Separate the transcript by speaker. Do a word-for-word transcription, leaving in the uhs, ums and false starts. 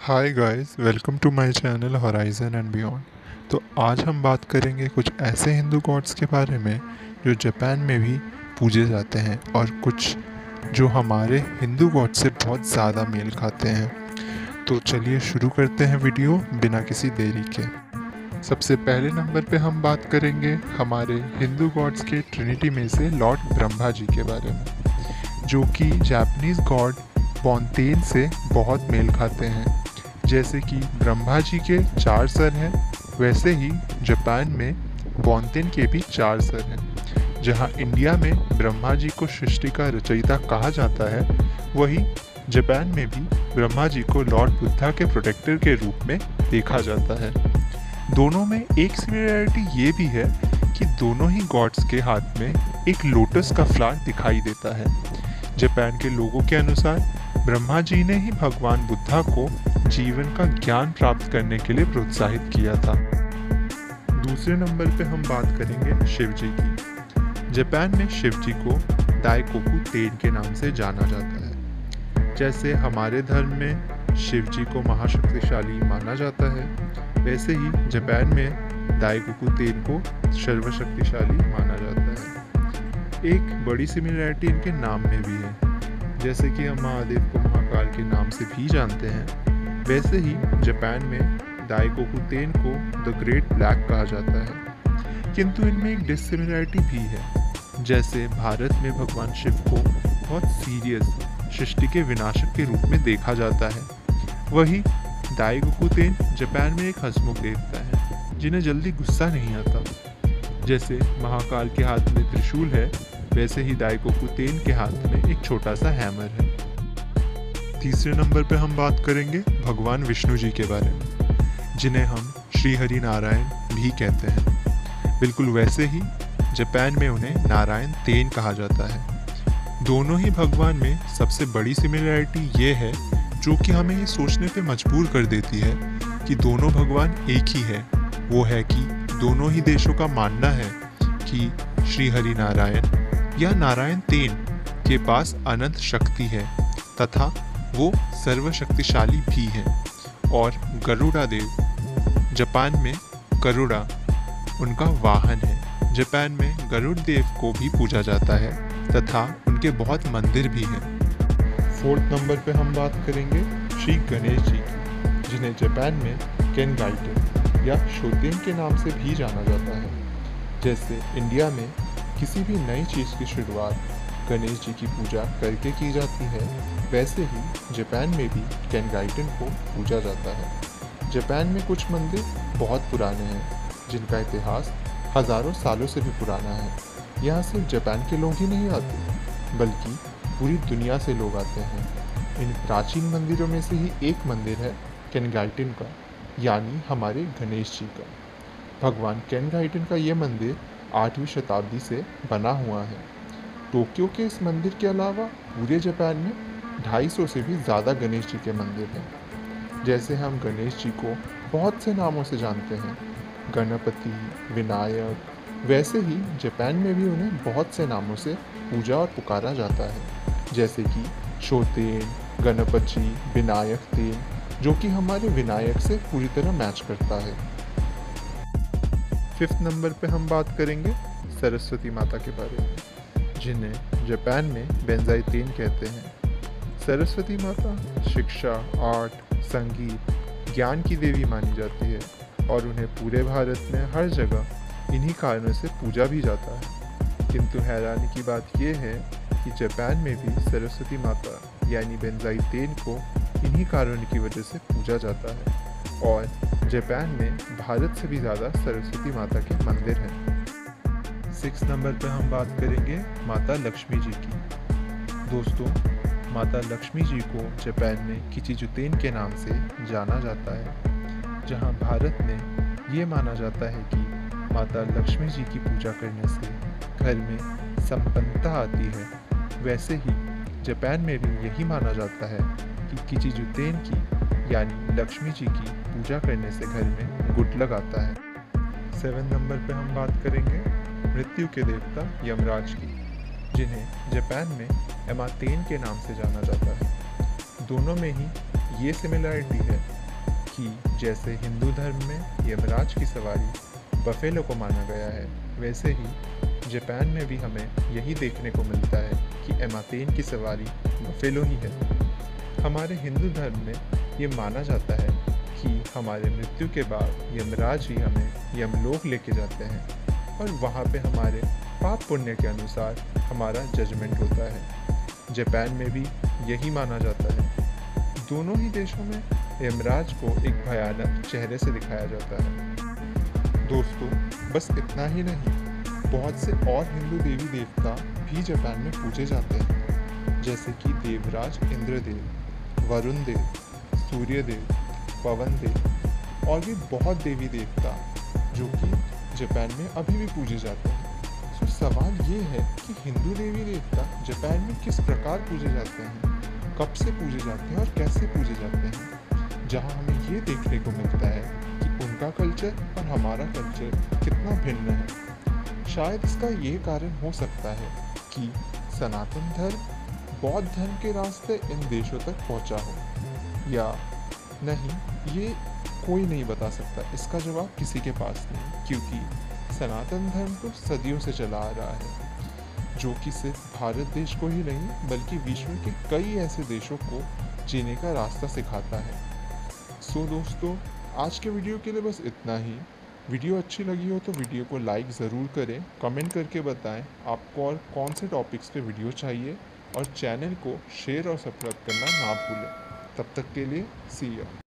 Speaker 1: Hi guys, welcome to my channel horizon and beyond. तो आज हम बात करेंगे कुछ ऐसे हिंदू गॉड्स के बारे में जो जापान में भी पूजे जाते हैं और कुछ जो हमारे हिंदू गॉड से बहुत ज़्यादा मेल खाते हैं। तो चलिए शुरू करते हैं वीडियो बिना किसी देरी के। सबसे पहले नंबर पे हम बात करेंगे हमारे हिंदू गॉड्स के ट्रिनिटी में से लॉर्ड ब्रह्मा जी के बारे में, जो कि जापानीज़ गॉड बॉन्तेन से बहुत मेल खाते हैं। जैसे कि ब्रह्मा जी के चार सर हैं, वैसे ही जापान में बॉन्तेन के भी चार सर हैं। जहां इंडिया में ब्रह्मा जी को सृष्टि का रचयिता कहा जाता है, वहीं जापान में भी ब्रह्मा जी को लॉर्ड बुद्धा के प्रोटेक्टर के रूप में देखा जाता है। दोनों में एक सिमिलरिटी ये भी है कि दोनों ही गॉड्स के हाथ में एक लोटस का फ्लावर दिखाई देता है। जापान के लोगों के अनुसार ब्रह्मा जी ने ही भगवान बुद्धा को जीवन का ज्ञान प्राप्त करने के लिए प्रोत्साहित किया था। दूसरे नंबर पे हम बात करेंगे शिव जी की। जापान में शिव जी को दाइकोकु तेन के नाम से जाना जाता है। जैसे हमारे धर्म में शिव जी को महाशक्तिशाली माना जाता है, वैसे ही जापान में दाइकोकु तेन को सर्वशक्तिशाली माना जाता है। एक बड़ी सिमिलरिटी इनके नाम में भी है। जैसे कि हम महादेव को महाकाल के नाम से भी जानते हैं, वैसे ही जापान में दाइकोकु तेन को द ग्रेट ब्लैक कहा जाता है। किंतु इनमें एक डिसिमिलरिटी भी है। जैसे भारत में भगवान शिव को बहुत सीरियस सृष्टि के विनाशक के रूप में देखा जाता है, वहीं दाइकोकु तेन जापान में एक हंसमुख देवता है जिन्हें जल्दी गुस्सा नहीं आता। जैसे महाकाल के हाथ में त्रिशूल है, वैसे ही दाइकोकु तेन के हाथ में एक छोटा सा हैमर है। तीसरे नंबर पे हम बात करेंगे भगवान विष्णु जी के बारे में, जिन्हें हम श्री हरि नारायण भी कहते हैं। बिल्कुल वैसे ही जापान में उन्हें नारायण तेन कहा जाता है। दोनों ही भगवान में सबसे बड़ी सिमिलरिटी ये है, जो कि हमें ये सोचने पे मजबूर कर देती है कि दोनों भगवान एक ही है। वो है कि दोनों ही देशों का मानना है कि श्री हरि नारायण या नारायण तेन के पास अनंत शक्ति है तथा वो सर्वशक्तिशाली भी है। और गरुड़ा देव, जापान में गरुड़ा उनका वाहन है। जापान में गरुड़ देव को भी पूजा जाता है तथा उनके बहुत मंदिर भी हैं। फोर्थ नंबर पे हम बात करेंगे श्री गणेश जी की, जिन्हें जापान में केनगाइटन या शोतेन के नाम से भी जाना जाता है। जैसे इंडिया में किसी भी नई चीज़ की शुरुआत गणेश जी की पूजा करके की जाती है, वैसे ही जापान में भी केनगाइटन को पूजा जाता है। जापान में कुछ मंदिर बहुत पुराने हैं, जिनका इतिहास हज़ारों सालों से भी पुराना है। यहाँ सिर्फ जापान के लोग ही नहीं आते, बल्कि पूरी दुनिया से लोग आते हैं। इन प्राचीन मंदिरों में से ही एक मंदिर है केनगाइटन का, यानी हमारे गणेश जी का। भगवान केनगाइटन का ये मंदिर आठवीं शताब्दी से बना हुआ है। टोक्यो के इस मंदिर के अलावा पूरे जापान में ढाई सौ से भी ज़्यादा गणेश जी के मंदिर हैं। जैसे हम गणेश जी को बहुत से नामों से जानते हैं, गणपति, विनायक, वैसे ही जापान में भी उन्हें बहुत से नामों से पूजा और पुकारा जाता है। जैसे कि शोतेन, गणपति, विनायक तेन, जो कि हमारे विनायक से पूरी तरह मैच करता है। फिफ्थ नंबर पे हम बात करेंगे सरस्वती माता के बारे में, जिन्हें जापान में बेंजाई तेन कहते हैं। सरस्वती माता शिक्षा, आर्ट, संगीत, ज्ञान की देवी मानी जाती है और उन्हें पूरे भारत में हर जगह इन्हीं कारणों से पूजा भी जाता है। किंतु हैरानी की बात यह है कि जापान में भी सरस्वती माता यानी बेंजाई तेन को इन्हीं कारणों की वजह से पूजा जाता है और जापान में भारत से भी ज़्यादा सरस्वती माता के मंदिर हैं। सिक्स नंबर पर हम बात करेंगे माता लक्ष्मी जी की। दोस्तों, माता लक्ष्मी जी को जापान में किचिजुतेन के नाम से जाना जाता है। जहां भारत में ये माना जाता है कि माता लक्ष्मी जी की पूजा करने से घर में संपन्नता आती है, वैसे ही जापान में भी यही माना जाता है कि किचिजुतेन की यानी लक्ष्मी जी की पूजा करने से घर में गुड लक आता है। सेवन नंबर पे हम बात करेंगे मृत्यु के देवता यमराज की, जिन्हें जापान में एमातेन के नाम से जाना जाता है। दोनों में ही ये सिमिलरिटी है कि जैसे हिंदू धर्म में यमराज की सवारी बफेलो को माना गया है, वैसे ही जापान में भी हमें यही देखने को मिलता है कि एमातेन की सवारी बफेलो ही है। हमारे हिंदू धर्म में ये माना जाता है कि हमारे मृत्यु के बाद यमराज ही हमें यमलोक लेके जाते हैं और वहाँ पे हमारे पाप पुण्य के अनुसार हमारा जजमेंट होता है। जापान में भी यही माना जाता है। दोनों ही देशों में यमराज को एक भयानक चेहरे से दिखाया जाता है। दोस्तों, बस इतना ही नहीं, बहुत से और हिंदू देवी देवता भी जापान में पूजे जाते हैं, जैसे कि देवराज इंद्रदेव, वरुण देव, सूर्य देव, पवन देव और भी बहुत देवी देवता जो कि जापान में अभी भी पूजे जाते हैं। तो सवाल ये है कि हिंदू देवी देवता जापान में किस प्रकार पूजे जाते हैं, कब से पूजे जाते हैं और कैसे पूजे जाते हैं, जहां हमें ये देखने को मिलता है कि उनका कल्चर और हमारा कल्चर कितना भिन्न है। शायद इसका ये कारण हो सकता है कि सनातन धर्म बौद्ध धर्म के रास्ते इन देशों तक पहुंचा हो या नहीं, ये कोई नहीं बता सकता। इसका जवाब किसी के पास नहीं, क्योंकि सनातन धर्म तो सदियों से चला आ रहा है, जो कि सिर्फ भारत देश को ही नहीं बल्कि विश्व के कई ऐसे देशों को जीने का रास्ता सिखाता है। सो दोस्तों, आज के वीडियो के लिए बस इतना ही। वीडियो अच्छी लगी हो तो वीडियो को लाइक ज़रूर करें, कमेंट करके बताएं आपको और कौन से टॉपिक्स पे वीडियो चाहिए और चैनल को शेयर और सब्सक्राइब करना ना भूलें। तब तक के लिए सी यू।